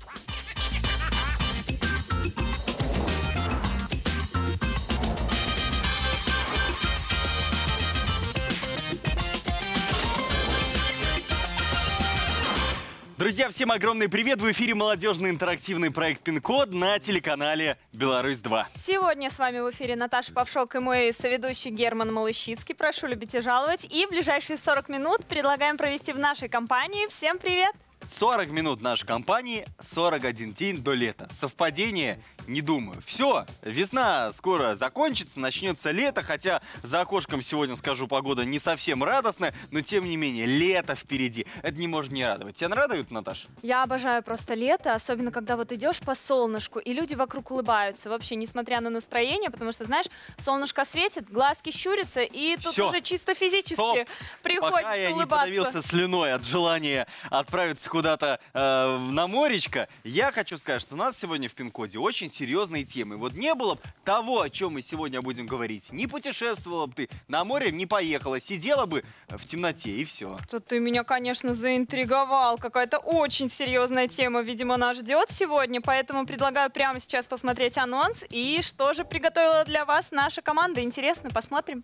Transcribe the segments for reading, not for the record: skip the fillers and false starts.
Друзья, всем огромный привет! В эфире молодежный интерактивный проект «Пин-код» на телеканале «Беларусь-2». Сегодня с вами в эфире Наташа Павшок и мой соведущий Герман Малыщицкий. Прошу любить и жаловать. И в ближайшие 40 минут предлагаем провести в нашей компании. Всем привет! 40 минут нашей компании, 41 день до лета. Совпадение? Не думаю. Все, весна скоро закончится, начнется лето, хотя за окошком сегодня, скажу, погода не совсем радостная, но тем не менее, лето впереди. Это не может не радовать. Тебя радует, Наташа? Я обожаю просто лето, особенно когда вот идешь по солнышку, и люди вокруг улыбаются, вообще, несмотря на настроение, потому что, знаешь, солнышко светит, глазки щурятся, и тут Всё. уже чисто физически Стоп. приходится Пока я не улыбаться. подавился слюной от желания отправиться куда-то на моречко, я хочу сказать, что у нас сегодня в Пин-коде очень серьезные темы. Вот не было бы того, о чем мы сегодня будем говорить, не путешествовала бы ты, на море не поехала, сидела бы в темноте, и все. Тут ты меня, конечно, заинтриговал. Какая-то очень серьезная тема, видимо, нас ждет сегодня, поэтому предлагаю прямо сейчас посмотреть анонс. И что же приготовила для вас наша команда? Интересно, посмотрим.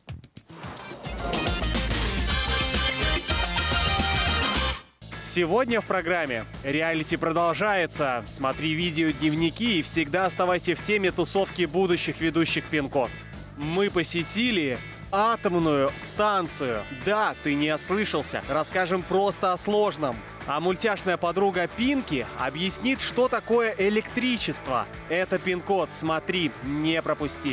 Сегодня в программе реалити продолжается. Смотри видео, дневники и всегда оставайся в теме тусовки будущих ведущих Пин-код. Мы посетили атомную станцию. Да, ты не ослышался. Расскажем просто о сложном. А мультяшная подруга Пинки объяснит, что такое электричество. Это Пин-код. Смотри, не пропусти.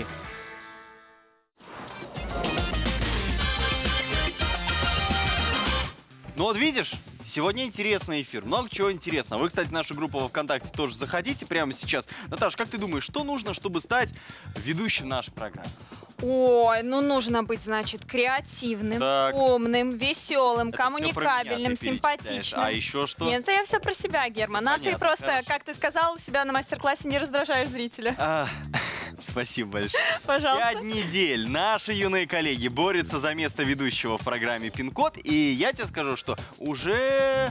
Ну вот видишь, сегодня интересный эфир, много чего интересного. Вы, кстати, нашу группу во ВКонтакте тоже заходите прямо сейчас. Наташа, как ты думаешь, что нужно, чтобы стать ведущим нашей программы? Ой, ну нужно быть, значит, креативным, Так. умным, веселым, Это всё про коммуникабельным, меня ты перечисляешь. симпатичным. А еще что? Нет, это я все про себя, Герман. А ты Понятно, просто, хорошо. как ты сказал, себя на мастер-классе не раздражаешь зрителя. Спасибо большое. Пожалуйста. 5 недель наши юные коллеги борются за место ведущего в программе «Пин-код». И я тебе скажу, что уже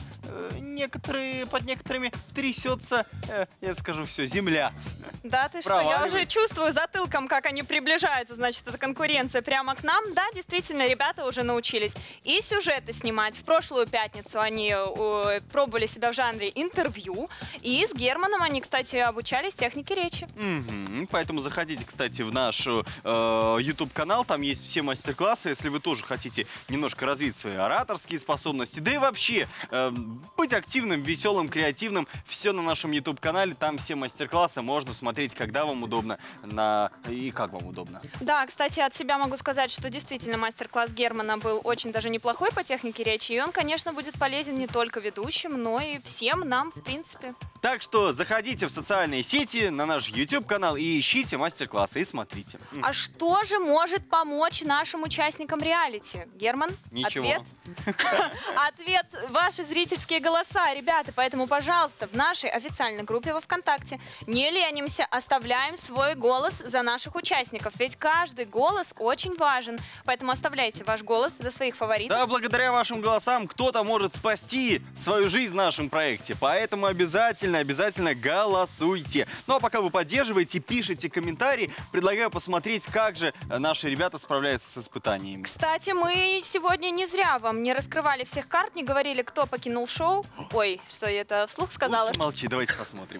под некоторыми трясется, я скажу, все, земля. Да, ты что, я Проваливай. уже чувствую затылком, как они приближаются, значит, эта конкуренция прямо к нам. Да, действительно, ребята уже научились и сюжеты снимать. В прошлую пятницу они пробовали себя в жанре интервью, и с Германом они, кстати, обучались технике речи. Поэтому заходите, кстати, в наш YouTube-канал, там есть все мастер-классы, если вы тоже хотите немножко развить свои ораторские способности, да и вообще быть активным, веселым, креативным, все на нашем YouTube-канале, там все мастер-классы можно смотреть, когда вам удобно и как вам удобно. Да, кстати, от себя могу сказать, что действительно мастер-класс Германа был очень даже неплохой по технике речи, и он, конечно, будет полезен не только ведущим, но и всем нам, в принципе. Так что заходите в социальные сети, на наш YouTube-канал и ищите мастер-классы и смотрите. А что же может помочь нашим участникам реалити? Герман, Ничего. ответ? Ответ – ваши зрительские голоса, ребята. Поэтому, пожалуйста, в нашей официальной группе во ВКонтакте не ленимся, оставляем свой голос за наших участников. Ведь каждый голос очень важен. Поэтому оставляйте ваш голос за своих фаворитов. Да, благодаря вашим голосам кто-то может спасти свою жизнь в нашем проекте. Поэтому обязательно голосуйте. Ну а пока вы поддерживаете, пишите комментарии, предлагаю посмотреть, как же наши ребята справляются с испытаниями. Кстати, мы сегодня не зря вам не раскрывали всех карт, не говорили, кто покинул шоу. Ой, что я это вслух сказала? Лучше молчи, давайте посмотрим.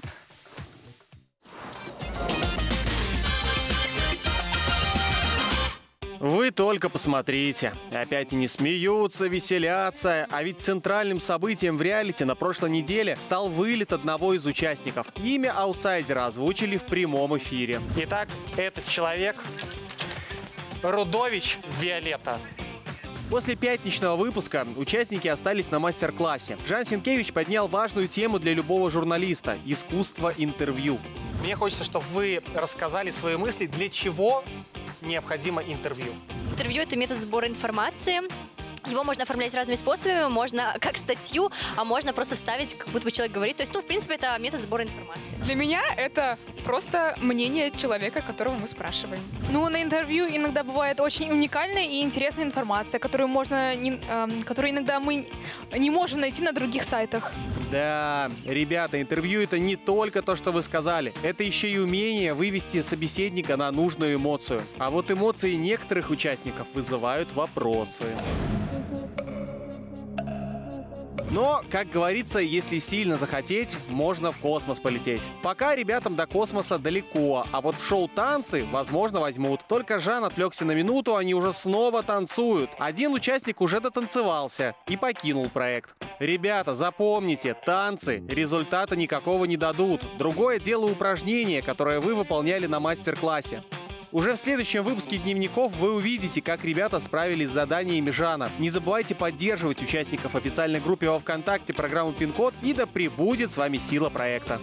Вы только посмотрите. Опять они смеются, веселятся. А ведь центральным событием в реалити на прошлой неделе стал вылет одного из участников. Имя аутсайдера озвучили в прямом эфире. Итак, этот человек Рудович Виолетта. После пятничного выпуска участники остались на мастер-классе. Жан Сенкевич поднял важную тему для любого журналиста – искусство интервью. Мне хочется, чтобы вы рассказали свои мысли, для чего необходимо интервью. Интервью – это метод сбора информации Его можно оформлять разными способами, можно как статью, а можно просто вставить, как будто бы человек говорит. То есть, ну, в принципе, это метод сбора информации. Для меня это просто мнение человека, которого мы спрашиваем. Ну, на интервью иногда бывает очень уникальная и интересная информация, которую которую иногда мы не можем найти на других сайтах. Да, ребята, интервью — это не только то, что вы сказали. Это еще и умение вывести собеседника на нужную эмоцию. А вот эмоции некоторых участников вызывают вопросы. Но, как говорится, если сильно захотеть, можно в космос полететь. Пока ребятам до космоса далеко, а вот в шоу «Танцы», возможно, возьмут. Только Жан отвлекся на минуту, они уже снова танцуют. Один участник уже дотанцевался и покинул проект. Ребята, запомните, танцы результата никакого не дадут. Другое дело упражнение, которое вы выполняли на мастер-классе. Уже в следующем выпуске дневников вы увидите, как ребята справились с заданиями Жана. Не забывайте поддерживать участников официальной группы во ВКонтакте программы «Пин-код», и да пребудет с вами сила проекта.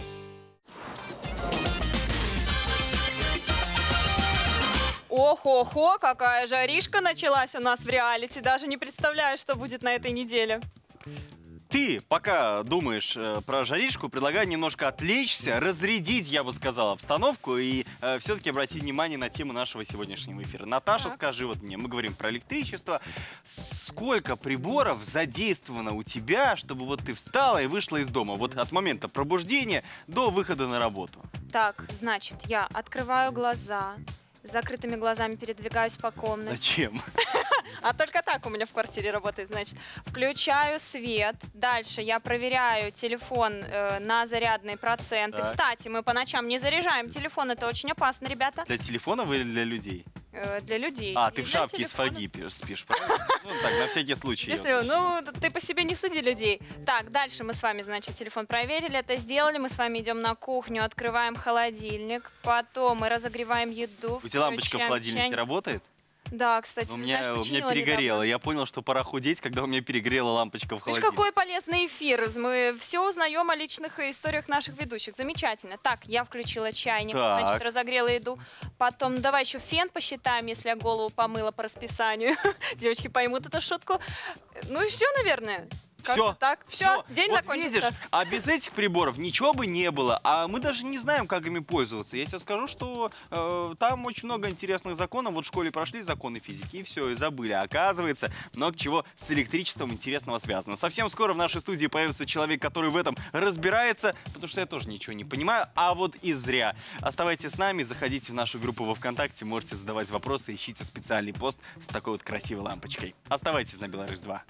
Ох-охо, какая жаришка началась у нас в реалити. Даже не представляю, что будет на этой неделе. Ты, пока думаешь про жаришку, предлагаю немножко отвлечься, разрядить, я бы сказал, обстановку и все-таки обратить внимание на тему нашего сегодняшнего эфира. Наташа, скажи вот мне, мы говорим про электричество. Сколько приборов задействовано у тебя, чтобы вот ты встала и вышла из дома? Вот от момента пробуждения до выхода на работу. Так, значит, я открываю глаза, с закрытыми глазами передвигаюсь по комнате. Зачем? А только так у меня в квартире работает, значит. Включаю свет. Дальше я проверяю телефон на зарядные проценты. Так. Кстати, мы по ночам не заряжаем телефон. Это очень опасно, ребята. Для телефонов или для людей? Для людей. А, И ты в для шапке из телефонов. фольги спишь, правильно? Ну так, на всякий случай. Если, ну, ты по себе не суди людей. Так, дальше мы с вами, значит, телефон проверили, это сделали. Мы с вами идем на кухню, открываем холодильник. Потом мы разогреваем еду. У тебя лампочка в включаем холодильнике чайник. работает? Да, кстати, У ты меня знаешь, починила перегорело. недавно. Я понял, что пора худеть, когда у меня перегрела лампочка в Видишь, холодильнике. какой полезный эфир. Мы все узнаем о личных историях наших ведущих. Замечательно. Так, я включила чайник, Так. значит, разогрела еду. Потом давай еще фен посчитаем, если я голову помыла по расписанию. Девочки поймут эту шутку. Ну и все, наверное. Как-то Все, так. Все, день вот закончится. видишь, а без этих приборов ничего бы не было. А мы даже не знаем, как ими пользоваться. Я тебе скажу, что там очень много интересных законов. Вот в школе прошли законы физики, и все, и забыли. А оказывается, много чего с электричеством интересного связано. Совсем скоро в нашей студии появится человек, который в этом разбирается, потому что я тоже ничего не понимаю, а вот и зря. Оставайтесь с нами, заходите в нашу группу во ВКонтакте, можете задавать вопросы, ищите специальный пост с такой вот красивой лампочкой. Оставайтесь на Беларусь 2.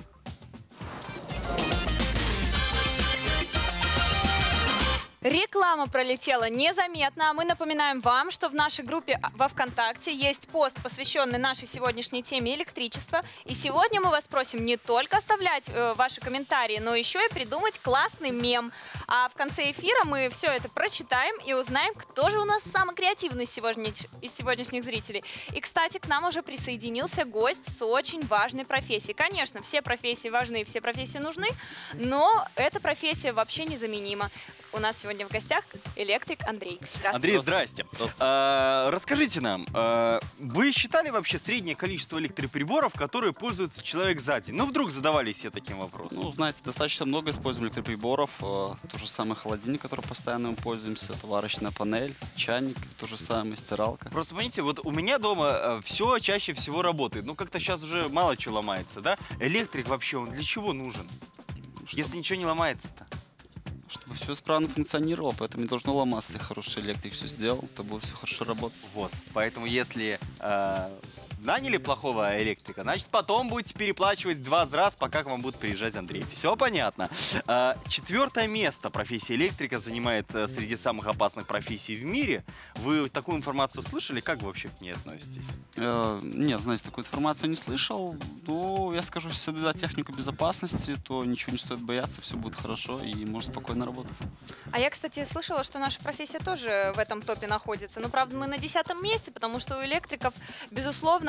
Реклама пролетела незаметно, а мы напоминаем вам, что в нашей группе во ВКонтакте есть пост, посвященный нашей сегодняшней теме электричества. И сегодня мы вас просим не только оставлять ваши комментарии, но еще и придумать классный мем. А в конце эфира мы все это прочитаем и узнаем, кто же у нас самый креативный из сегодняшних зрителей. И, кстати, к нам уже присоединился гость с очень важной профессией. Конечно, все профессии важны, все профессии нужны, но эта профессия вообще незаменима. У нас сегодня в гостях электрик Андрей. Здравствуйте. Андрей, здрасте. Расскажите нам, вы считали вообще среднее количество электроприборов, которые пользуется человек за день? Ну, вдруг задавались себе таким вопросом. Ну, знаете, достаточно много используем электроприборов. То же самое холодильник, который постоянно мы пользуемся, это варочная панель, чайник, то же самое, стиралка. Просто, понимаете, вот у меня дома все чаще всего работает. Ну, как-то сейчас уже мало чего ломается, да? Электрик вообще, он для чего нужен? Если ничего не ломается-то? Чтобы все исправно функционировало, поэтому не должно ломаться. Если хороший электрик все сделал, то будет все хорошо работать. Вот, поэтому если наняли плохого электрика, значит, потом будете переплачивать в 2 раз, пока к вам будет приезжать Андрей. Все понятно. 4-е место профессия электрика занимает среди самых опасных профессий в мире. Вы такую информацию слышали? Как вы вообще к ней относитесь? Нет, знаете, такую информацию не слышал. Но я скажу, если соблюдать технику безопасности, то ничего не стоит бояться, все будет хорошо и можно спокойно работать. А я, кстати, слышала, что наша профессия тоже в этом топе находится. Но, правда, мы на 10-м месте, потому что у электриков, безусловно,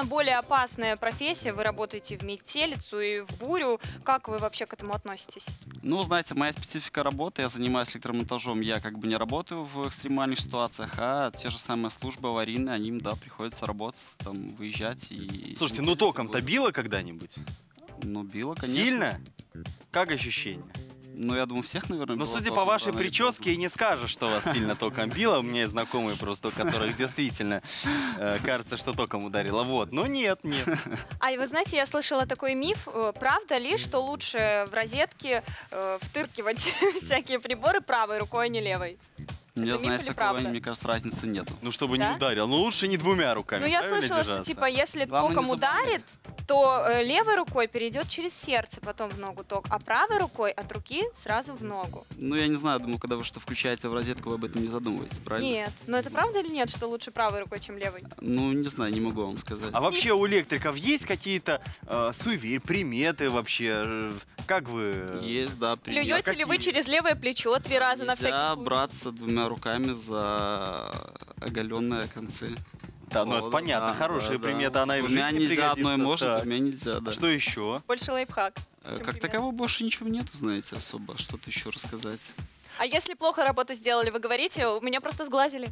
наверное, более опасная профессия. Вы работаете в метелицу и в бурю. Как вы вообще к этому относитесь? Ну, знаете, моя специфика работы, я занимаюсь электромонтажом, я как бы не работаю в экстремальных ситуациях, а те же самые службы аварийные, они им, да, приходится работать, там, выезжать и... Слушайте, ну током-то било когда-нибудь? Ну, било, конечно. Сильно? Как ощущение? Ну, я думаю, всех, наверное, Но било судя по током, вашей рано или прическе, поздно. и не скажешь, что вас сильно током било. У меня есть знакомые просто, у которых действительно кажется, что током ударило. Вот. Но нет. А и вы знаете, я слышала такой миф. Правда ли, что лучше в розетке втыркивать всякие приборы правой рукой, а не левой? Я миф знаю, или такого, правда? мне кажется, разницы нету. Ну, чтобы Да? не ударил. Ну, лучше не двумя руками. Ну, я правильно слышала, что держаться? типа, если Главное, током не зубами. ударит, то левой рукой перейдет через сердце, потом в ногу ток, а правой рукой от руки сразу в ногу. Ну, я не знаю, думаю, когда вы что включаете в розетку, вы об этом не задумываетесь, правильно? Нет. Но это правда или нет, что лучше правой рукой, чем левой? Ну, не знаю, не могу вам сказать. А вообще у электриков есть какие-то суеверия, приметы вообще? Как вы... Есть, да, пример. Плюете ли вы какие? через левое плечо 3 раза на всякий Нельзя случай? браться двумя руками за оголенные концы. Да, ну это Вот, понятно, да, хорошая да, примета, да. она и в У меня жизни нельзя, пригодится. одной может, Так. у меня нельзя, да. Что еще? Больше лайфхак. чем Как пример. такового больше ничего нету, знаете, особо. Что-то еще рассказать. А если плохо работу сделали, вы говорите, у меня просто сглазили.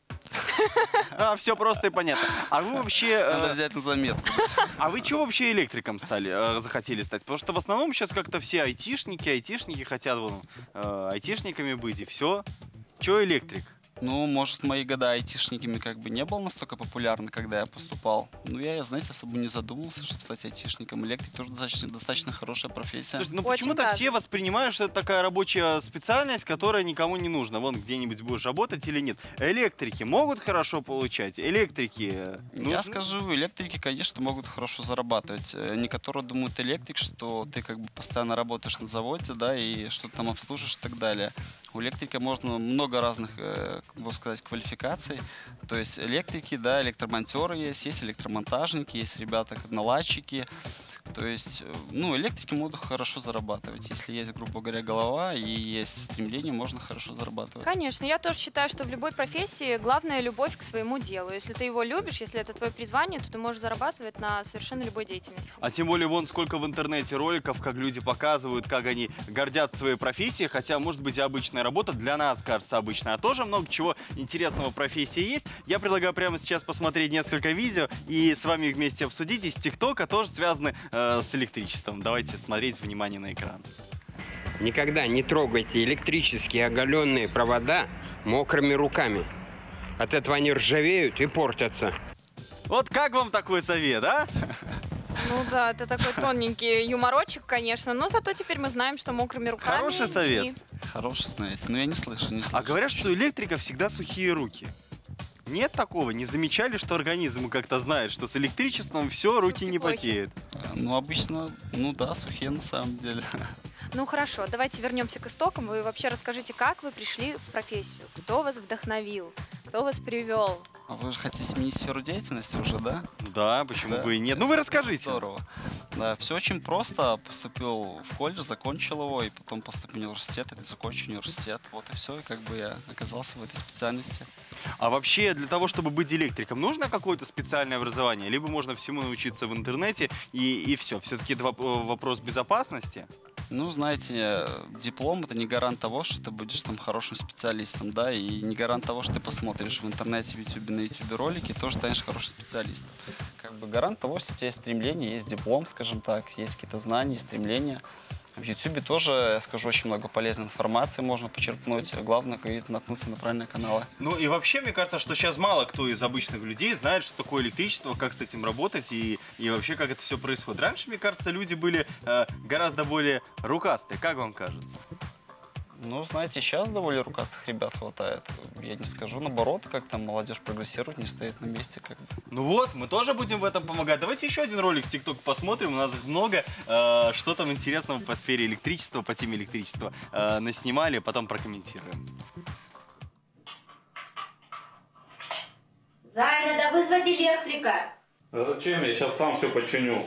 Все просто и понятно. А вы вообще... Надо взять на заметку. А вы чего вообще электриком захотели стать? Потому что в основном сейчас как-то все айтишники хотят айтишниками быть, и все. Чего электрик? Ну, может, в мои года айтишниками как бы не было настолько популярно, когда я поступал. Ну, я, знаете, особо не задумывался, чтобы стать айтишником. Электрик тоже достаточно хорошая профессия. Слушайте, ну Очень почему-то даже. все воспринимают, что это такая рабочая специальность, которая никому не нужна. Вон где-нибудь будешь работать или нет. Электрики могут хорошо получать? Электрики нужны? Я скажу, электрики, конечно, могут хорошо зарабатывать. Некоторые думают, электрик, что ты как бы постоянно работаешь на заводе, да, и что-то там обслужишь и так далее. У электрика можно много разных, можно сказать, квалификаций. То есть электрики, да, электромонтеры есть электромонтажники, есть ребята-наладчики. То есть, ну, электрики могут хорошо зарабатывать. Если есть, грубо говоря, голова и есть стремление, можно хорошо зарабатывать. Конечно, я тоже считаю, что в любой профессии главное любовь к своему делу. Если ты его любишь, если это твое призвание, то ты можешь зарабатывать на совершенно любой деятельности. А тем более вон сколько в интернете роликов, как люди показывают, как они гордятся своей профессией, хотя, может быть, и обычная работа для нас кажется обычной, а тоже много чего интересного в профессии есть. Я предлагаю прямо сейчас посмотреть несколько видео и с вами вместе обсудить из ТикТока, тоже связаны с электричеством. Давайте смотреть, внимание на экран. Никогда не трогайте электрические оголенные провода мокрыми руками. От этого они ржавеют и портятся. Вот как вам такой совет, а? Ну да, это такой тоненький юморочек, конечно, но зато теперь мы знаем, что мокрыми руками... Хороший совет. и- Хороший, знаете, но я не слышу. А говорят, что у электрика всегда сухие руки. Нет такого? Не замечали, что организм как-то знает, что с электричеством все, руки не Руки-плохи. потеют? Ну, обычно, ну да, сухие на самом деле. Ну хорошо, давайте вернемся к истокам. Вы вообще расскажите, как вы пришли в профессию? Кто вас вдохновил? Кто вас привел? А вы же хотите сменить сферу деятельности уже, да? Да, почему Да. бы и нет? Ну вы расскажите. Здорово. Да, все очень просто. Поступил в колледж, закончил его, и потом поступил в университет, и закончил университет. Вот и все, и как бы я оказался в этой специальности. А вообще для того, чтобы быть электриком, нужно какое-то специальное образование? Либо можно всему научиться в интернете и все. Все-таки это вопрос безопасности. Ну, знаете, диплом — это не гарант того, что ты будешь там хорошим специалистом, да, и не гарант того, что ты посмотришь в интернете, в ютубе, на ютубе ролики, тоже станешь хорошим специалистом. Как бы гарант того, что у тебя есть стремление, есть диплом, скажем так, есть какие-то знания, стремления. В ютубе тоже, я скажу, очень много полезной информации можно почерпнуть. Главное, как говорится, наткнуться на правильные каналы. Ну и вообще, мне кажется, что сейчас мало кто из обычных людей знает, что такое электричество, как с этим работать и вообще, как это все происходит. Раньше, мне кажется, люди были гораздо более рукастые. Как вам кажется? Ну, знаете, сейчас довольно рукастых ребят хватает. Я не скажу, наоборот, как там молодежь прогрессирует, не стоит на месте. Как бы. Ну вот, мы тоже будем в этом помогать. Давайте еще один ролик с ТикТок посмотрим. У нас их много. Что там интересного по сфере электричества, по теме электричества наснимали, потом прокомментируем. Зай, надо вызвать электрика. А зачем? Я сейчас сам все починю.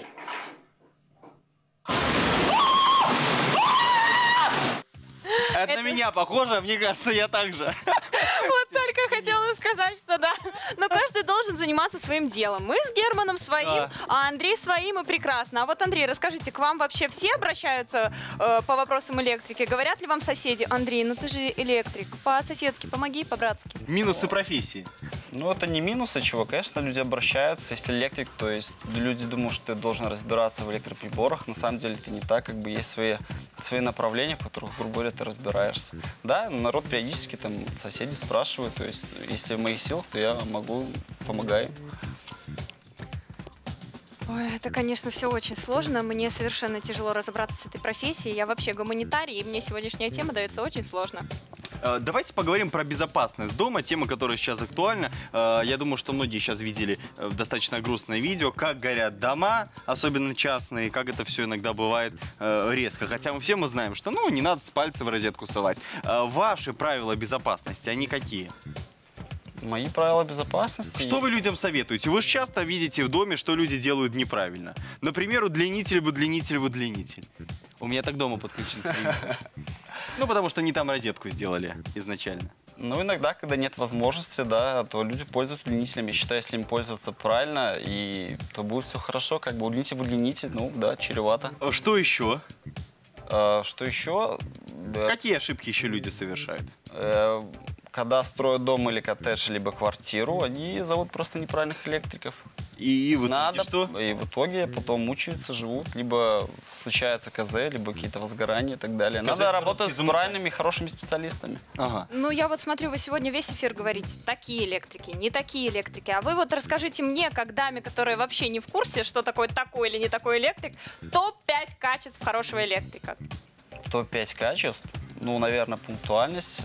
Это на меня похоже, мне кажется, я так же. Вот только хотела сказать, что да. Но каждый должен заниматься своим делом. Мы с Германом своим, а Андрей своим, и прекрасно. А вот, Андрей, расскажите, к вам вообще все обращаются по вопросам электрики? Говорят ли вам соседи: Андрей, ну ты же электрик, по-соседски помоги, по-братски? Минусы профессии. Ну, это не минусы, чего. Конечно, люди обращаются. Если электрик, то есть люди думают, что ты должен разбираться в электроприборах. На самом деле это не так. Как бы есть свои направления, в которых, грубо говоря, ты разбираешься. Да, народ периодически, там, соседи спрашивают. То есть, если в моих силах, то я могу, помогаю. Ой, это, конечно, все очень сложно. Мне совершенно тяжело разобраться с этой профессией. Я вообще гуманитарий, и мне сегодняшняя тема дается очень сложно. Давайте поговорим про безопасность дома, тема, которая сейчас актуальна. Я думаю, что многие сейчас видели достаточно грустное видео, как горят дома, особенно частные, как это все иногда бывает резко. Хотя мы все знаем, что не надо с пальца в розетку совать. Ваши правила безопасности, они какие? Мои правила безопасности... Что вы людям советуете? Вы же часто видите в доме, что люди делают неправильно. Например, удлинитель. У меня так дома подключен. Ну, потому что не там розетку сделали изначально. Ну, иногда, когда нет возможности, да, то люди пользуются удлинителем. Я считаю, если им пользоваться правильно, то будет все хорошо. Как бы удлинитель в удлинитель, ну, да, чревато. Что еще? Что еще? Какие ошибки еще люди совершают? Когда строят дом или коттедж, либо квартиру, они зовут просто неправильных электриков. И в итоге что? И в итоге потом мучаются, живут, либо случается КЗ, либо какие-то возгорания и так далее. Надо работать с правильными, хорошими специалистами. Ага. Ну, я вот смотрю, вы сегодня весь эфир говорите: такие электрики, не такие электрики. А вы вот расскажите мне, как даме, которая вообще не в курсе, что такое такой или не такой электрик, топ-5 качеств хорошего электрика. Топ-5 качеств? Ну, наверное, пунктуальность.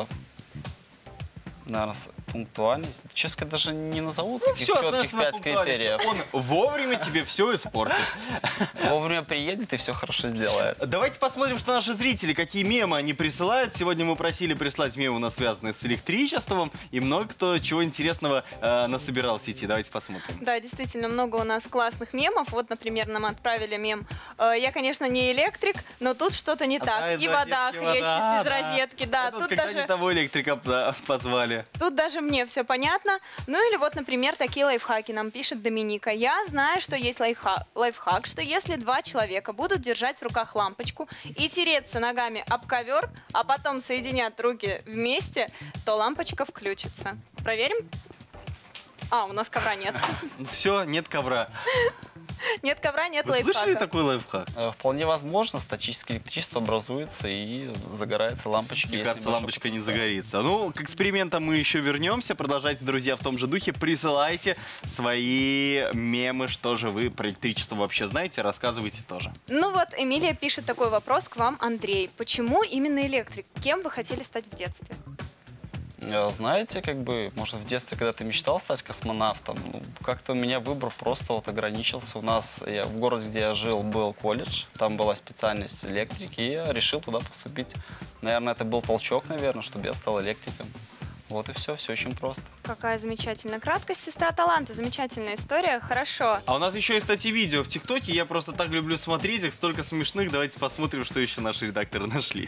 Наверное, пунктуальность. Честно, даже не назову таких четких 5 критериев. Он вовремя тебе все испортит. Вовремя приедет и все хорошо сделает. Давайте посмотрим, что наши зрители, какие мемы они присылают. Сегодня мы просили прислать мемы, у нас связанные с электричеством. И много кто чего интересного насобирал в сети. Давайте посмотрим. Да, действительно, много у нас классных мемов. Вот, например, нам отправили мем: я, конечно, не электрик, но тут что-то не так. И вода хлещет из розетки. Да, тут когда даже... не того электрика позвали. Тут даже мне все понятно. Ну или вот, например, такие лайфхаки нам пишет Доминика. Я знаю, что есть лайфхак, что если два человека будут держать в руках лампочку и тереться ногами об ковер, а потом соединят руки вместе, то лампочка включится. Проверим? А, у нас ковра нет. Все, нет ковра. Нет ковра, нет Вы лайфхака. слышали такой лайфхак? Вполне возможно, статическое электричество образуется и загорается лампочка. Мне кажется, лампочка не загорится. Ну, к экспериментам мы еще вернемся. Продолжайте, друзья, в том же духе. Присылайте свои мемы, что же вы про электричество вообще знаете, рассказывайте тоже. Ну вот, Эмилия пишет такой вопрос к вам, Андрей. Почему именно электрик? Кем вы хотели стать в детстве? Знаете, как бы, может, в детстве, когда ты мечтал стать космонавтом, как-то у меня выбор просто вот ограничился. У нас, в городе, где я жил, был колледж, там была специальность электрики, и я решил туда поступить. Наверное, это был толчок, наверное, чтобы я стал электриком. Вот и все очень просто. Какая замечательная краткость, сестра таланта, замечательная история, хорошо. А у нас еще есть, кстати, видео в ТикТоке, я просто так люблю смотреть, их столько смешных. Давайте посмотрим, что еще наши редакторы нашли.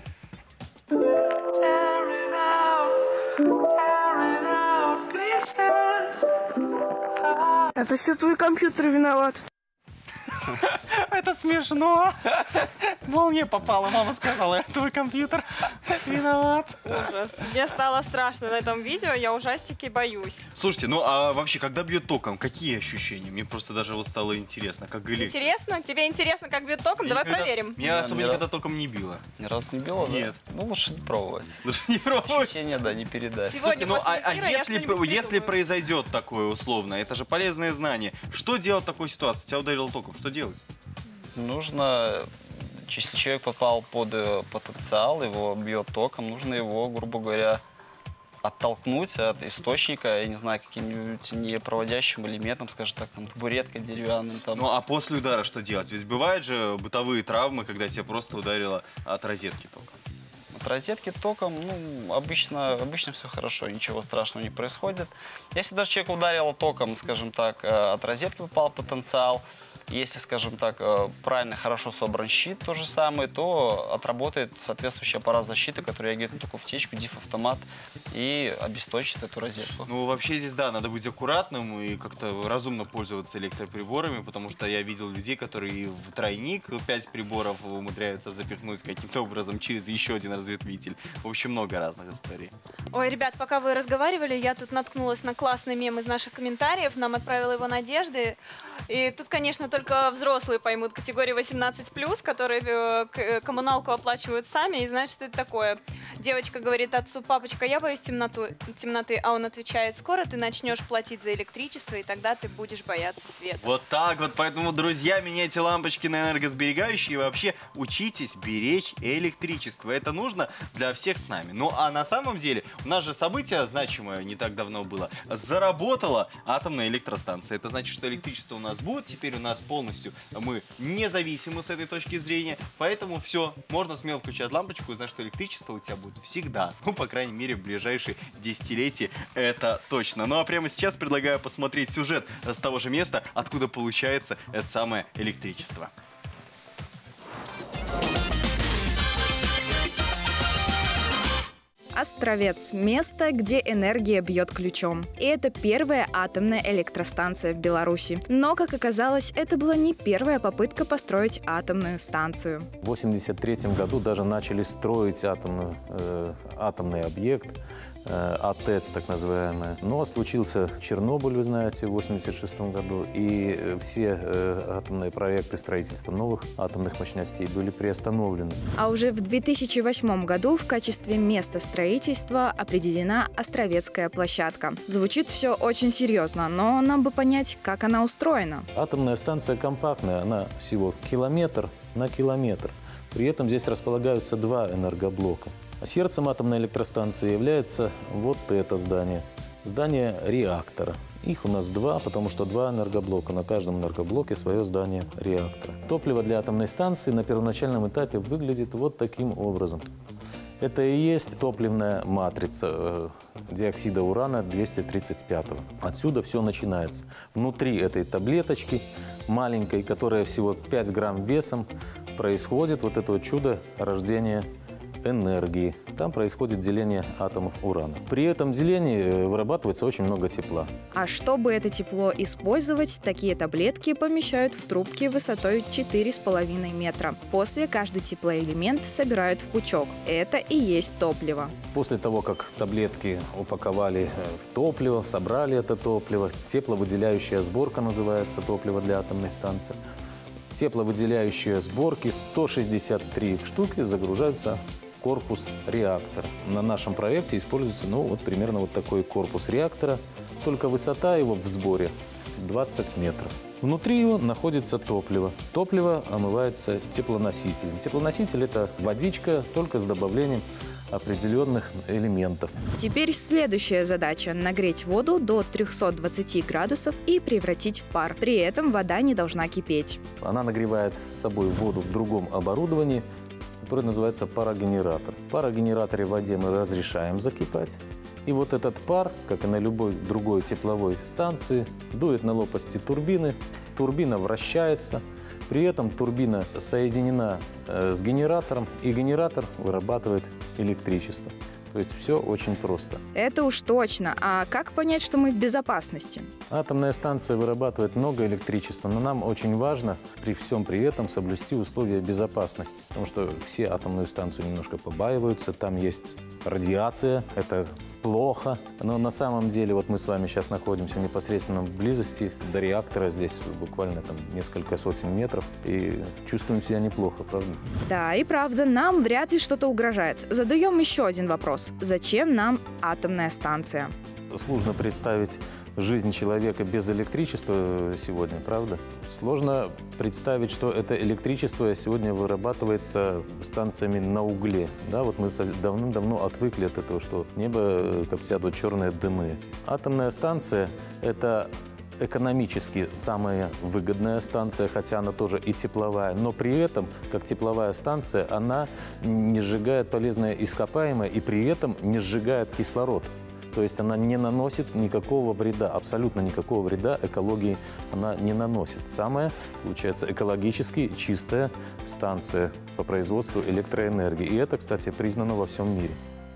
Это все твой компьютер виноват. Это смешно. Молния попала, мама сказала, твой компьютер виноват. Ужас. Мне стало страшно на этом видео, я ужастики боюсь. Слушайте, ну а вообще, когда бьет током, какие ощущения? Мне просто даже вот стало интересно, как электрик. Интересно? Тебе интересно, как бьет током? Давай проверим. Меня особо никогда током не било. Ни разу не било? Нет. Да? Ну, лучше не пробовать. Лучше не пробовать. Ощущения, да, не передать. Слушайте, ну а если произойдет такое условно, это же полезное знание. Что делать в такой ситуации? Тебя ударило током, что делать? Нужно, если человек попал под потенциал, его бьет током, нужно его, грубо говоря, оттолкнуть от источника, я не знаю, каким-нибудь непроводящим элементом, скажем так, там, табуреткой деревянным. Там. Ну а после удара что делать? Ведь бывают же бытовые травмы, когда тебя просто ударило от розетки током. От розетки током, ну, обычно все хорошо, ничего страшного не происходит. Если даже человек ударило током, скажем так, от розетки попал потенциал, Если, скажем так, правильно, хорошо собран щит, то же самое, то отработает соответствующий аппарат защиты, который реагирует на такую втечку, диф-автомат и обесточит эту розетку. Ну, вообще здесь, да, надо быть аккуратным и как-то разумно пользоваться электроприборами, потому что я видел людей, которые в тройник 5 приборов умудряются запихнуть каким-то образом через еще один разветвитель. В общем, много разных историй. Ой, ребят, пока вы разговаривали, я тут наткнулась на классный мем из наших комментариев. Нам отправила его Надежда. И тут, конечно, только взрослые поймут категории 18+, которые коммуналку оплачивают сами и знают, что это такое. Девочка говорит отцу: папочка, я боюсь темноты, а он отвечает: скоро ты начнешь платить за электричество, и тогда ты будешь бояться света. Вот так вот, поэтому, друзья, меняйте лампочки на энергосберегающие и вообще учитесь беречь электричество. Это нужно для всех с нами. Ну а на самом деле, у нас же событие значимое не так давно было. Заработала атомная электростанция. Это значит, что электричество у нас будет. Теперь у нас полностью мы независимы с этой точки зрения. Поэтому все, можно смело включать лампочку и знать, что электричество у тебя будет всегда. Ну, по крайней мере, в ближайшие десятилетия это точно. Ну а прямо сейчас предлагаю посмотреть сюжет с того же места, откуда получается это самое электричество. Островец – место, где энергия бьет ключом. И это первая атомная электростанция в Беларуси. Но, как оказалось, это была не первая попытка построить атомную станцию. В 1983 году даже начали строить атомный объект, АТЭЦ так называемый. Но случился Чернобыль, вы знаете, в 1986 году, и все атомные проекты строительства новых атомных мощностей были приостановлены. А уже в 2008 году в качестве места строительства определена Островецкая площадка. Звучит все очень серьезно, но нам бы понять, как она устроена. Атомная станция компактная, она всего километр на километр. При этом здесь располагаются два энергоблока. Сердцем атомной электростанции является вот это здание. Здание реактора. Их у нас два, потому что два энергоблока. На каждом энергоблоке свое здание реактора. Топливо для атомной станции на первоначальном этапе выглядит вот таким образом. Это и есть топливная матрица диоксида урана 235. Отсюда все начинается. Внутри этой таблеточки маленькой, которая всего 5 грамм весом, происходит вот это вот чудо рождения энергии. Там происходит деление атомов урана. При этом делении вырабатывается очень много тепла. А чтобы это тепло использовать, такие таблетки помещают в трубки высотой 4,5 метра. После каждый теплоэлемент собирают в пучок. Это и есть топливо. После того, как таблетки упаковали в топливо, собрали это топливо, тепловыделяющая сборка называется топливо для атомной станции. Тепловыделяющие сборки 163 штуки загружаются в корпус реактора. На нашем проекте используется примерно вот такой корпус реактора, только высота его в сборе 20 метров. Внутри его находится топливо. Топливо омывается теплоносителем. Теплоноситель – это водичка, только с добавлением определенных элементов. Теперь следующая задача – нагреть воду до 320 градусов и превратить в пар. При этом вода не должна кипеть. Она нагревает с собой воду в другом оборудовании, которое называется парогенератор. В парогенераторе в воде мы разрешаем закипать. И вот этот пар, как и на любой другой тепловой станции, дует на лопасти турбины. Турбина вращается. При этом турбина соединена с генератором, и генератор вырабатывает электричество. То есть все очень просто. Это уж точно. А как понять, что мы в безопасности? Атомная станция вырабатывает много электричества, но нам очень важно при всем при этом соблюсти условия безопасности. Потому что все атомную станцию немножко побаиваются, там есть радиация, это плохо. Но на самом деле вот мы с вами сейчас находимся в непосредственной близости до реактора, здесь буквально там несколько сотен метров, и чувствуем себя неплохо, правда? Да, и правда, нам вряд ли что-то угрожает. Задаем еще один вопрос. Зачем нам атомная станция? Сложно представить жизнь человека без электричества сегодня, правда? Сложно представить, что это электричество сегодня вырабатывается станциями на угле. Да, вот мы давным-давно отвыкли от этого, что небо коптят вот черные дымы эти. Атомная станция – это экономически самая выгодная станция, хотя она тоже и тепловая, но при этом, как тепловая станция, она не сжигает полезное ископаемое и при этом не сжигает кислород. То есть она не наносит никакого вреда, абсолютно никакого вреда экологии она не наносит. Самая, получается, экологически чистая станция по производству электроэнергии. И это, кстати, признано во всем мире.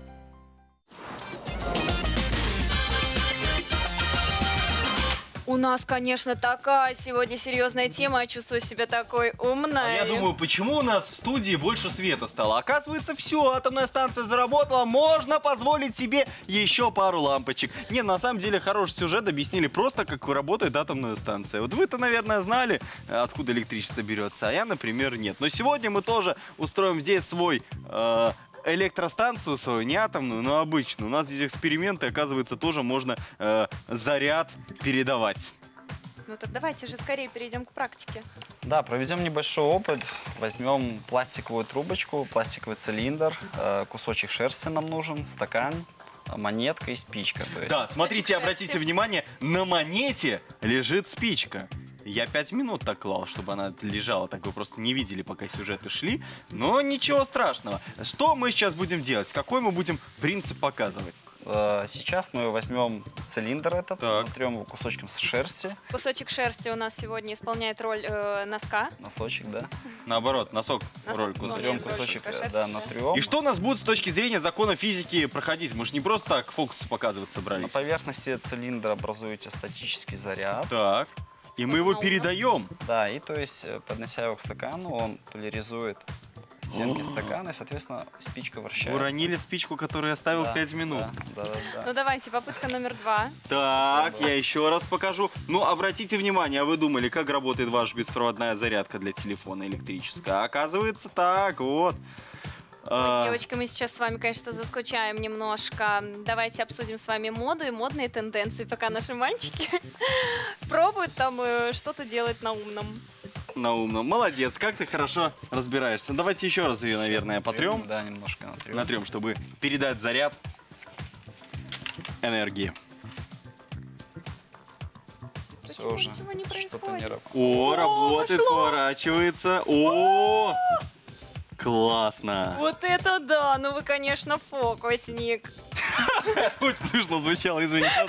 У нас, конечно, такая сегодня серьезная тема. Я чувствую себя такой умной. А я думаю, почему у нас в студии больше света стало? Оказывается, все, атомная станция заработала, можно позволить себе еще пару лампочек. Не, на самом деле, хороший сюжет, объяснили просто, как работает атомная станция. Вот вы-то, наверное, знали, откуда электричество берется, а я, например, нет. Но сегодня мы тоже устроим здесь свой... электростанцию свою, не атомную, но обычную. У нас здесь эксперименты, оказывается, тоже можно заряд передавать. Ну так давайте же скорее перейдем к практике. Да, проведем небольшой опыт. Возьмем пластиковую трубочку, пластиковый цилиндр, кусочек шерсти нам нужен, стакан, монетка и спичка. То есть... Да, смотрите, обратите внимание, на монете лежит спичка. Я 5 минут так клал, чтобы она лежала, так вы просто не видели, пока сюжеты шли. Но ничего страшного. Что мы сейчас будем делать? Какой мы будем принцип показывать? Сейчас мы возьмем цилиндр этот, натрем его кусочком шерсти. Кусочек шерсти у нас сегодня исполняет роль носка. Носочек, да. Наоборот, носок роль натрем кусочек, да, натрем. И что у нас будет с точки зрения закона физики проходить? Мы же не просто так фокусы показывать собрались. На поверхности цилиндра образуете статический заряд. Так. И мы его передаем. Да, и то есть, поднося его к стакану, он поляризует стенки стакана, и, соответственно, спичка вращается. Уронили спичку, которую я оставил 5 минут. Да. Ну давайте, попытка номер 2. Так, я еще раз покажу. Ну, обратите внимание, а вы думали, как работает ваша беспроводная зарядка для телефона электрическая? Оказывается, так, вот. Ой, девочки, мы сейчас с вами, конечно, заскучаем немножко. Давайте обсудим с вами моду и модные тенденции, пока наши мальчики пробуют там что-то делать на умном. На умном. Молодец, как ты хорошо разбираешься. Давайте еще раз ее, наверное, потрем. Да, немножко натрем. Натрем, чтобы передать заряд энергии. Все уже. Что-то не работает. О, работает, поворачивается. О! Классно! Вот это да! Ну вы, конечно, фокусник. Очень смешно звучало, извините.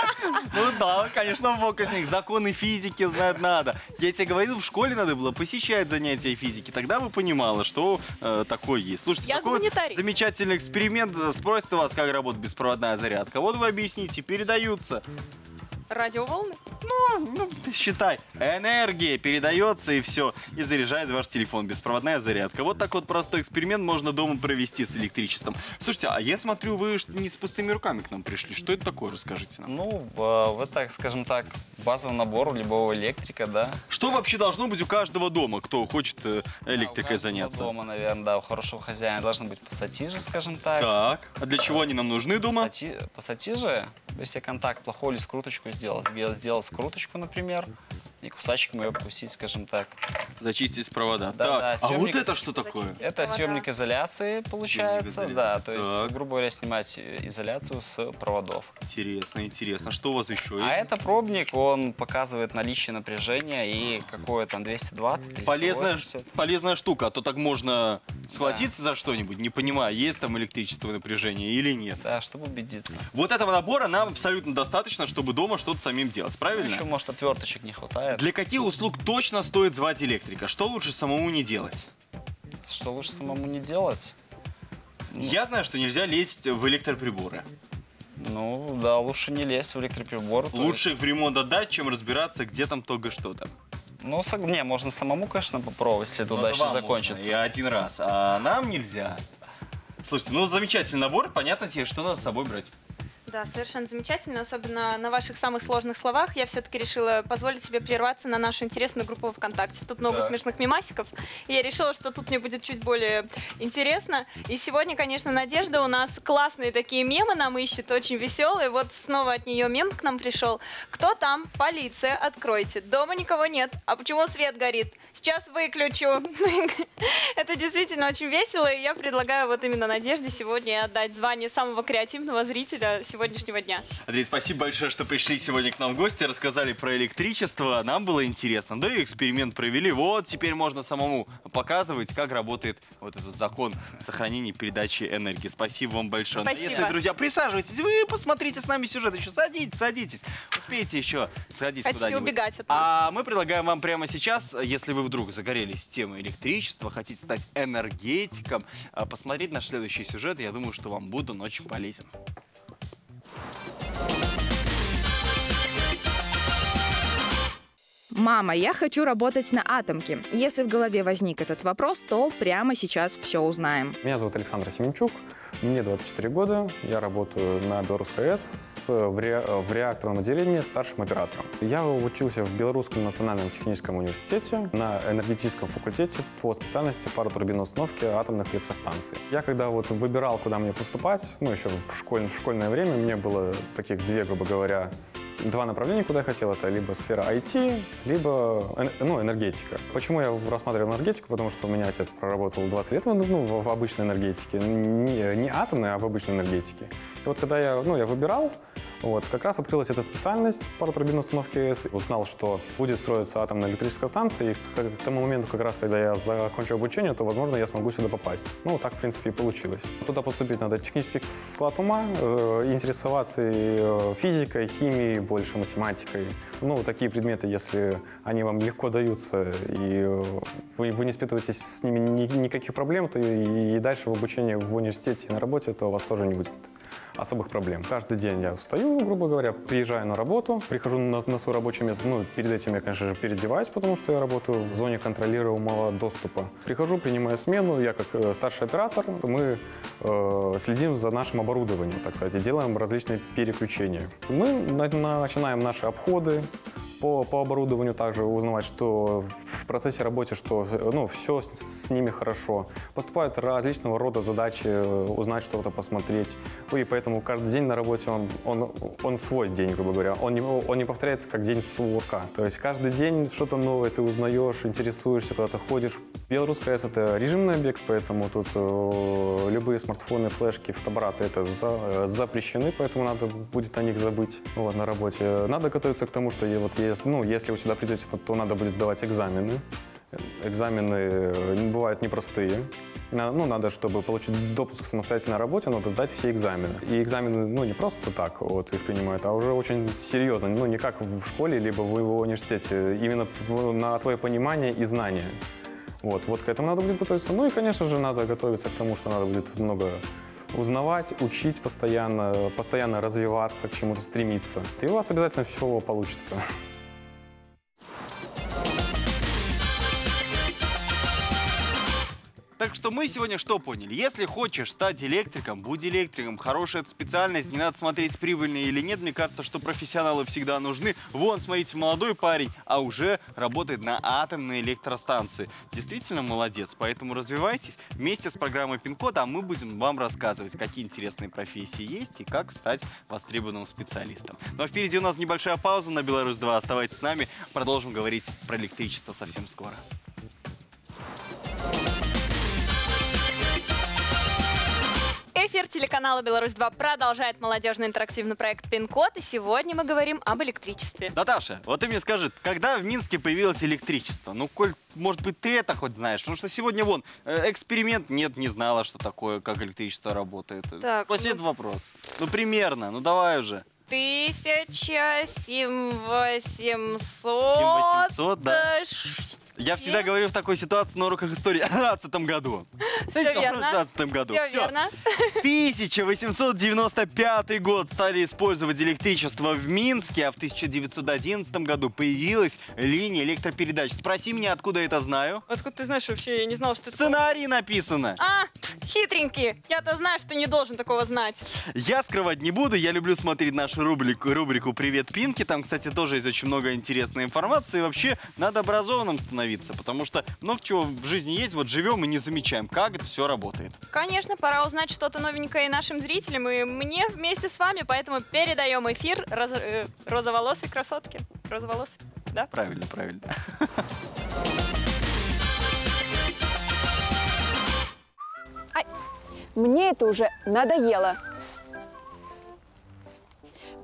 Ну да, конечно, фокусник. Законы физики знать надо. Я тебе говорил, в школе надо было посещать занятия физики. Тогда бы понимала, что такое есть. Слушайте, такой замечательный эксперимент. Спросит вас, как работает беспроводная зарядка. Вот вы объясните, передаются. Радиоволны? Ну, считай, энергия передается и все, и заряжает ваш телефон, беспроводная зарядка. Вот так вот простой эксперимент можно дома провести с электричеством. Слушайте, а я смотрю, вы не с пустыми руками к нам пришли. Что это такое, расскажите нам. Ну, вот так, скажем так, базовый набор у любого электрика, да. Что вообще должно быть у каждого дома, кто хочет электрикой заняться? Дома, наверное, да, у хорошего хозяина должны быть пассатижи, скажем так. Так, а для чего они нам нужны дома? Пассатижи, если контакт плохой или скруточку сделать скруточку, например, и кусачком ее опустить, скажем так. Зачистить провода. Да, так, а вот это что такое? Это съемник изоляции, получается. Да, то есть, грубо говоря, снимать изоляцию с проводов. Интересно, интересно. Что у вас еще есть? А это пробник, он показывает наличие напряжения и какое там 220, 380. Полезная штука, а то так можно схватиться за что-нибудь, не понимая, есть там электрическое напряжение или нет. Да, чтобы убедиться. Вот этого набора нам абсолютно достаточно, чтобы дома что-то самим делать, правильно? Ну, еще, может, отверточек не хватает. Для каких услуг точно стоит звать электрика? Что лучше самому не делать? Что лучше самому не делать? Я знаю, что нельзя лезть в электроприборы. Ну, да, лучше не лезть в электроприбор. Лучше в ремонт отдать, чем разбираться, где там только что-то. Ну, не, можно самому, конечно, попробовать, если это удачно закончится. И один раз, а нам нельзя. Слушайте, ну замечательный набор, понятно тебе, что надо с собой брать. Да, совершенно замечательно, особенно на ваших самых сложных словах. Я все-таки решила позволить себе прерваться на нашу интересную группу ВКонтакте. Тут много смешных мемасиков, и я решила, что тут мне будет чуть более интересно. И сегодня, конечно, Надежда у нас классные такие мемы нам ищет, очень веселые. Вот снова от нее мем к нам пришел. Кто там? Полиция, откройте. Дома никого нет. А почему свет горит? Сейчас выключу. Это действительно очень весело, и я предлагаю вот именно Надежде сегодня отдать звание самого креативного зрителя сегодня сегодняшнего дня. Андрей, спасибо большое, что пришли сегодня к нам в гости, рассказали про электричество. Нам было интересно. Да и эксперимент провели. Вот теперь можно самому показывать, как работает вот этот закон сохранения и передачи энергии. Спасибо вам большое. Спасибо. Если, друзья, присаживайтесь, вы посмотрите с нами сюжет. Еще садитесь. Успеете еще сходить Хотите куда-нибудь. убегать от нас. А мы предлагаем вам прямо сейчас, если вы вдруг загорелись темой электричества, хотите стать энергетиком, посмотреть наш следующий сюжет. Я думаю, что вам будет он очень полезен. Мама, я хочу работать на атомке. Если в голове возник этот вопрос, то прямо сейчас все узнаем. Меня зовут Александр Семенчук, мне 24 года, я работаю на Белорусской АЭС в реакторном отделении старшим оператором. Я учился в Белорусском национальном техническом университете на энергетическом факультете по специальности паротурбинной установки атомных электростанций. Я когда вот выбирал, куда мне поступать, еще в школьное время, мне было таких грубо говоря, два направления, куда я хотел. Это либо сфера IT, либо энергетика. Почему я рассматривал энергетику? Потому что у меня отец проработал 20 лет в обычной энергетике. Не атомной, а в обычной энергетике. И вот когда я выбирал, как раз открылась эта специальность паротурбинной установки АЭС. Узнал, что будет строиться атомная электрическая станция. И к тому моменту, как раз, когда я закончу обучение, то, возможно, я смогу сюда попасть. Так, в принципе, и получилось. Туда поступить надо технический склад ума, интересоваться и физикой, химией, больше математикой. Такие предметы, если они вам легко даются, и вы не испытываете с ними никаких проблем, то и дальше в обучении в университете и на работе, то у вас тоже не будет особых проблем. Каждый день я встаю, грубо говоря, приезжаю на работу, прихожу на свое рабочее место. Перед этим я, конечно же, переодеваюсь, потому что я работаю в зоне контролируемого доступа. Прихожу, принимаю смену, я как старший оператор, мы следим за нашим оборудованием, так сказать, и делаем различные переключения. Мы начинаем наши обходы по оборудованию, также узнавать, что в процессе работы, что все с ними хорошо. Поступают различного рода задачи, узнать что-то, посмотреть. И поэтому каждый день на работе он свой день, грубо говоря. Он не повторяется как день сурка. То есть каждый день что-то новое ты узнаешь, интересуешься, куда-то ходишь. Белорусская АЭС — это режимный объект, поэтому тут любые смартфоны, флешки, фотоаппараты — это запрещены, поэтому надо будет о них забыть на работе. Надо готовиться к тому, что если вы сюда придете, то надо будет сдавать экзамены. Экзамены бывают непростые. Надо, чтобы получить допуск к самостоятельной работе, надо сдать все экзамены. И экзамены, не просто так их принимают, а уже очень серьезно. Не как в школе, либо в университете. Именно на твое понимание и знания. Вот к этому надо будет готовиться. И, конечно же, надо готовиться к тому, что надо будет много узнавать, учить постоянно развиваться, к чему-то стремиться. И у вас обязательно все получится. Так что мы сегодня что поняли? Если хочешь стать электриком, будь электриком. Хорошая эта специальность, не надо смотреть, прибыльная или нет. Мне кажется, что профессионалы всегда нужны. Вон, смотрите, молодой парень, а уже работает на атомной электростанции. Действительно молодец, поэтому развивайтесь вместе с программой Пин-код, а мы будем вам рассказывать, какие интересные профессии есть и как стать востребованным специалистом. Ну а впереди у нас небольшая пауза на Беларусь-2. Оставайтесь с нами, продолжим говорить про электричество совсем скоро. Эфир телеканала «Беларусь-2» продолжает молодежный интерактивный проект «Пин-код», и сегодня мы говорим об электричестве. Наташа, вот ты мне скажи, когда в Минске появилось электричество? Коль, может быть, ты это хоть знаешь? Потому что сегодня, эксперимент, не знала, что такое, как электричество работает. Так, После этого вопрос. Примерно, давай уже. 1800, да. Я всегда говорю в такой ситуации на уроках истории в 2015 году. Все верно. В 2015 году. Все верно. 1895 год стали использовать электричество в Минске, а в 1911 году появилась линия электропередач. Спроси меня, откуда я это знаю. Откуда ты знаешь вообще? Я не знала, что это... Сценарий написано. Хитренький. Я-то знаю, что не должен такого знать. Я скрывать не буду. Я люблю смотреть нашу рубрику «Привет, Пинки». Там, кстати, тоже есть очень много интересной информации. И вообще, надо образованным становиться, потому что много чего в жизни есть, живем и не замечаем, как это все работает. Конечно, пора узнать что-то новенькое и нашим зрителям, и мне вместе с вами, поэтому передаем эфир розоволосой красотке. Розоволосой, да? Правильно. Мне это уже надоело.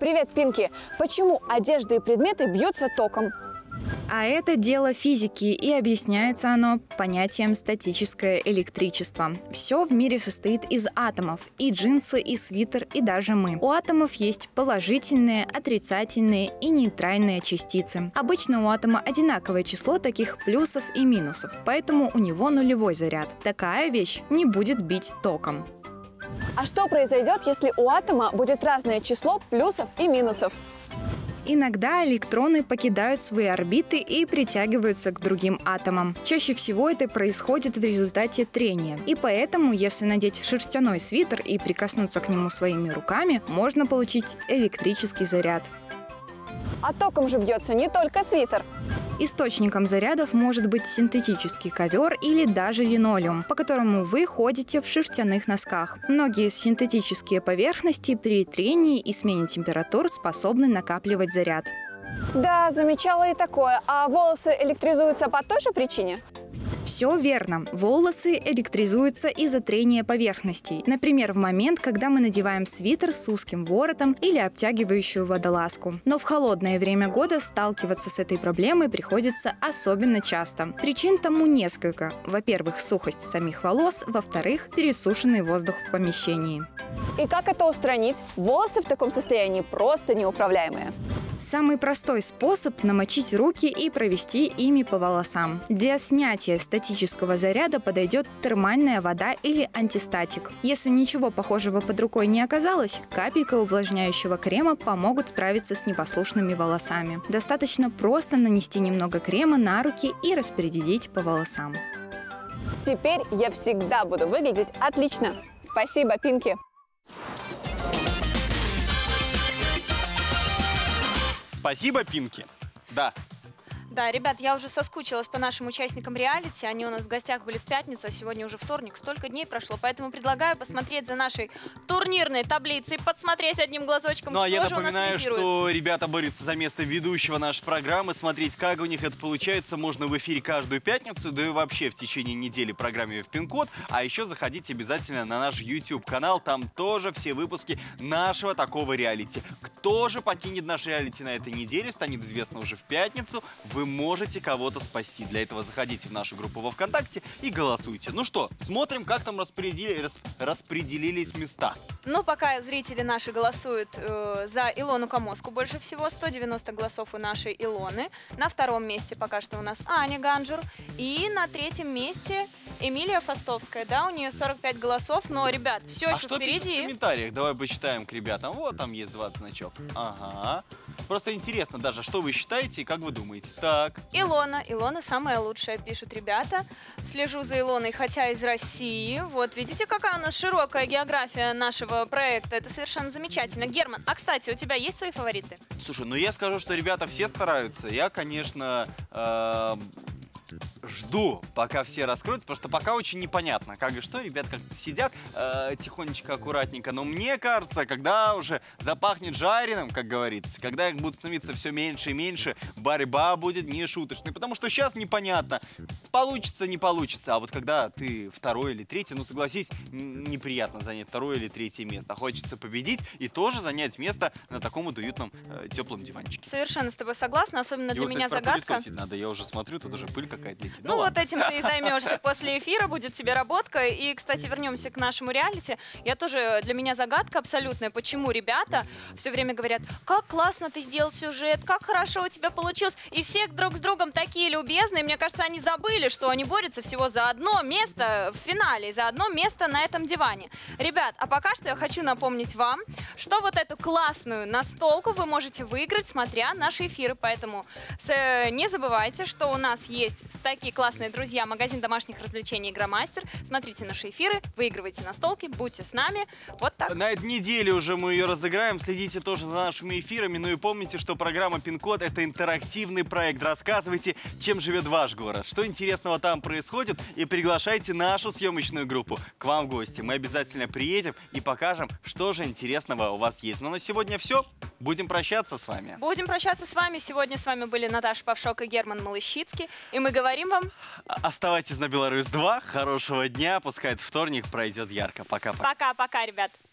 Привет, Пинки! Почему одежда и предметы бьются током? А это дело физики, и объясняется оно понятием статическое электричество. Все в мире состоит из атомов. И джинсы, и свитер, и даже мы. У атомов есть положительные, отрицательные и нейтральные частицы. Обычно у атома одинаковое число таких плюсов и минусов, поэтому у него нулевой заряд. Такая вещь не будет бить током. А что произойдет, если у атома будет разное число плюсов и минусов? Иногда электроны покидают свои орбиты и притягиваются к другим атомам. Чаще всего это происходит в результате трения. И поэтому, если надеть шерстяной свитер и прикоснуться к нему своими руками, можно получить электрический заряд. А током же бьется не только свитер. Источником зарядов может быть синтетический ковер или даже линолеум, по которому вы ходите в шерстяных носках. Многие синтетические поверхности при трении и смене температур способны накапливать заряд. Да, замечала и такое. А волосы электризуются по той же причине? Все верно. Волосы электризуются из-за трения поверхностей. Например, в момент, когда мы надеваем свитер с узким воротом или обтягивающую водолазку. Но в холодное время года сталкиваться с этой проблемой приходится особенно часто. Причин тому несколько. Во-первых, сухость самих волос. Во-вторых, пересушенный воздух в помещении. И как это устранить? Волосы в таком состоянии просто неуправляемые. Самый простой способ – намочить руки и провести ими по волосам. Для снятия статического заряда подойдет термальная вода или антистатик. Если ничего похожего под рукой не оказалось, капелька увлажняющего крема помогут справиться с непослушными волосами. Достаточно просто нанести немного крема на руки и распределить по волосам. Теперь я всегда буду выглядеть отлично. Спасибо, Пинки! Спасибо, Пинки. Да. Да, ребят, я уже соскучилась по нашим участникам реалити. Они у нас в гостях были в пятницу, а сегодня уже вторник. Столько дней прошло, поэтому предлагаю посмотреть за нашей турнирной таблицей, подсмотреть одним глазочком. Ну а я тоже напоминаю, что ребята борются за место ведущего нашей программы. Смотреть, как у них это получается, можно в эфире каждую пятницу, да и вообще в течение недели в программе в Пин-код. А еще заходите обязательно на наш YouTube-канал, там тоже все выпуски нашего такого реалити. Кто же покинет наш реалити на этой неделе, станет известно уже в пятницу. Вы можете кого-то спасти. Для этого заходите в нашу группу во ВКонтакте и голосуйте. Ну что, смотрим, как там распределились места. Ну, пока зрители наши голосуют за Илону Камоску больше всего, 190 голосов у нашей Илоны. На втором месте пока что у нас Аня Ганжур. И на третьем месте Эмилия Фастовская. Да, у нее 45 голосов, но, ребят, все еще что впереди. Пишут в комментариях? Давай почитаем к ребятам. Вот там есть 20 значок. Ага. Просто интересно даже, что вы считаете и как вы думаете. Так. Илона самая лучшая, пишут ребята. Слежу за Илоной, хотя из России. Вот, видите, какая у нас широкая география нашего проекта. Это совершенно замечательно. Герман, а, кстати, у тебя есть свои фавориты? Слушай, ну я скажу, что ребята все стараются. Я, конечно, жду, пока все раскроются, потому что пока очень непонятно, как и что. Ребят как-то сидят тихонечко, аккуратненько. Но мне кажется, когда уже запахнет жареным, как говорится, когда их будет становиться все меньше и меньше, борьба будет нешуточной. Потому что сейчас непонятно, получится, не получится. А вот когда ты второй или третий, ну согласись, неприятно занять второе или третье место. Хочется победить и тоже занять место на таком вот уютном теплом диванчике. Совершенно с тобой согласна, особенно для меня загадка. Надо, я уже смотрю, тут уже пыль какая-то летит. Ну вот этим ты и займешься после эфира, будет тебе работка. И, кстати, вернемся к нашему реалити. Для меня загадка абсолютная, почему ребята все время говорят, как классно ты сделал сюжет, как хорошо у тебя получилось. И все друг с другом такие любезные. Мне кажется, они забыли, что они борются всего за одно место в финале, за одно место на этом диване. Ребят, а пока что я хочу напомнить вам, что вот эту классную настолку вы можете выиграть, смотря наши эфиры. Поэтому не забывайте, что у нас есть такие классные друзья, магазин домашних развлечений «Игромастер». Смотрите наши эфиры, выигрывайте настолки, будьте с нами. Вот так. На этой неделе уже мы ее разыграем. Следите тоже за нашими эфирами. Ну и помните, что программа «Пин-код» — это интерактивный проект. Рассказывайте, чем живет ваш город, что интересного там происходит, и приглашайте нашу съемочную группу к вам в гости. Мы обязательно приедем и покажем, что же интересного у вас есть. Ну на сегодня все. Будем прощаться с вами. Будем прощаться с вами. Сегодня с вами были Наташа Павшок и Герман Малыщицкий. И мы говорим вам... Оставайтесь на Беларусь 2. Хорошего дня. Пускай этот вторник пройдет ярко. Пока-пока. Пока-пока, ребят.